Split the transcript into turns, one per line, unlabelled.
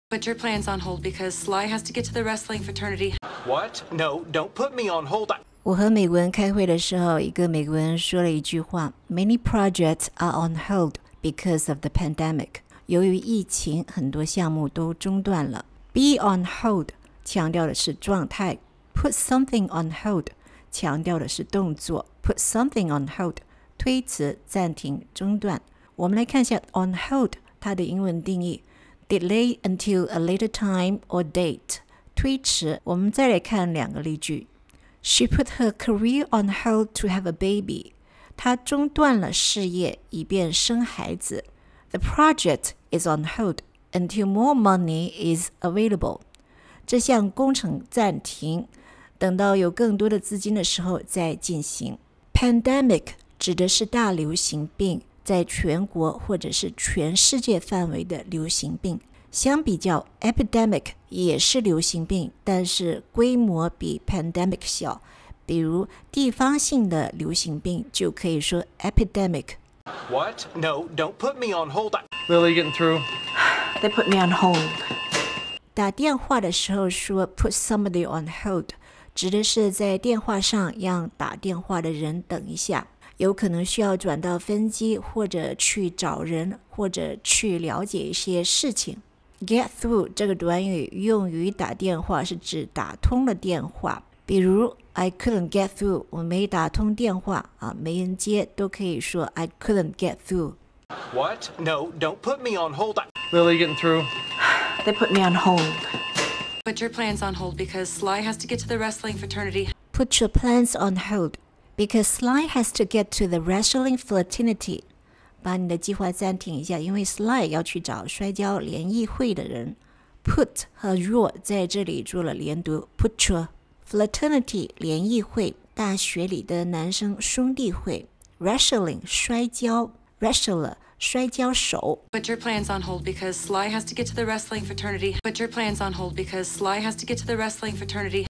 Put your plans on hold because Sly has to get to the wrestling fraternity.
What? No, don't put me on hold.
我和美国人开会的时候，一个美国人说了一句话 ：Many projects are on hold because of the pandemic. 由于疫情，很多项目都中断了。Be on hold 强调的是状态 ，Put something on hold 强调的是动作 ，Put something on hold 推辞、暂停、中断。我们来看一下 on hold 它的英文定义 ：delay until a later time or date 推迟。我们再来看两个例句。She put her career on hold to have a baby. 她中断了事业，以便生孩子。The project is on hold until more money is available. 这项工程暂停，等到有更多的资金的时候再进行。Pandemic 指的是大流行病，在全国或者是全世界范围的流行病。相比较 epidemic 也是流行病，但是规模比 pandemic 小，比如地方性的流行病就可以说 epidemic。
What? No, don't put me on hold.
Lily getting through?
They put me on hold.
打电话的时候说 put somebody on hold 指的是在电话上让打电话的人等一下，有可能需要转到分机，或者去找人，或者去了解一些事情。Get through 这个短语用于打电话，是指打通了电话。比如 I couldn't get through 我没打通电话没人接，都可以说 I couldn't get through。
What? No, don't put me on hold.
Lily getting through?
They put me on hold.
Put your plans on hold because Sly has to get to the wrestling fraternity.
Put your plans on hold because Sly has to get to the wrestling fraternity. 把你的计划暂停一下，因为 Sly 要去找摔跤联谊会的人。Put 和 your 在这里做了连读 Put your fraternity 联谊会，大学里的男生兄弟会。Wrestling 摔跤 Wrestler 摔跤手。
Put your plans on hold because Sly has to get to the wrestling fraternity. Put your plans on hold because Sly has to get to the wrestling fraternity.